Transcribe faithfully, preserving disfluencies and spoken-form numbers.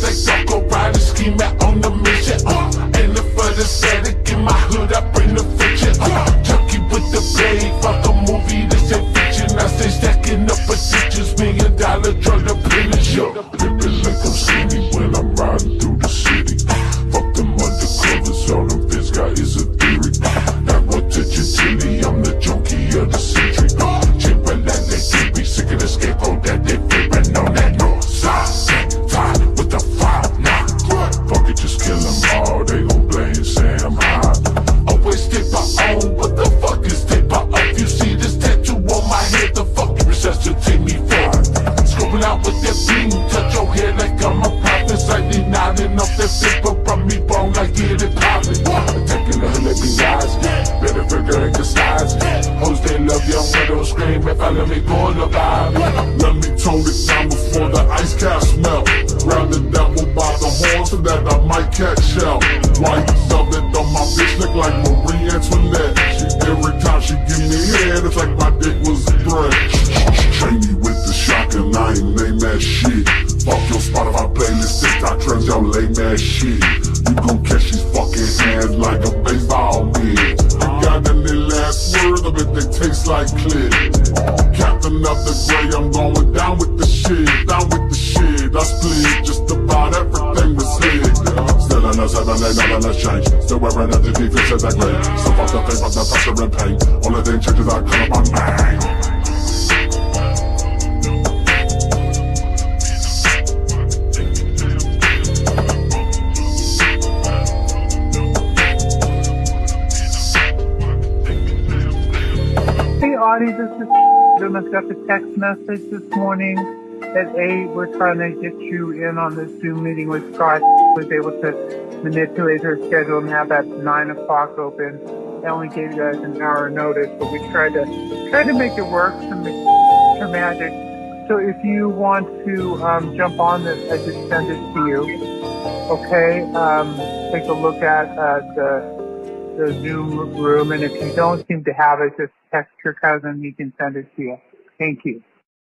like Darko riding, scheming on the mission. Uh, and the for the static in my hood, I bring the friction. Uh, junkie with the blade, fuck a movie, this ain't fiction. I stay stacking up positions, million dollar drug to finish. Yo, living like I'm skinny when I'm riding through the city. Fuck them undercovers, all them feds got is a theory. Not one touch your tilly, I'm the junkie of the century. Chippin' that they keep me sick of the scapegoat that they flippin' on that north side. Tied with the five nine. Fuck it, just kill them all, they gon' blame Sam High. Always tape my own, what the fuck is tape up? You see this tattoo on my head, the fuck you resuscitate me for? Scoping out with that beam, touch your head like I'm a prophet. Slightly nodding off that paper from me bone like get it poppin'. Attacking the hood like me guys, better figure in disguise. Hoes they love young widows scream if I let me pull the vibe. Let me tone it down before the ice cap smell. Grab the devil by the horn so that I might catch shell. White velvet on my bitch look like Marie Antoinette. She, every time she give me head, it's like my dick was a threat. Train me with the shotgun, I ain't lame ass shit. Fuck your Spotify playlist, TikTok trends, y'all lame ass shit. You gon' catch these fucking hands like a baseball mitt. Got any last words, I bet they taste like clit. Captain of the gray, I'm going down with the shit, down with the shit. I split, just about everything was slick. Still in the seven, ain't nothing has changed. Still wearing a D P, fixes that grade. Still fuck the face, but the pressure and pain. Only thing changes, I cut up my mind. Hey Audie, this is I got the text message this morning at eight. We're trying to get you in on this Zoom meeting with Scott. Was able to manipulate her schedule and have that nine o'clock open. I only gave you guys an hour notice, but we tried to try to make it work, some her magic. So if you want to um, jump on this, I just send it to you. Okay, um, take a look at uh, the the Zoom room, and if you don't seem to have it, just text your cousin, he can send it to you. Thank you.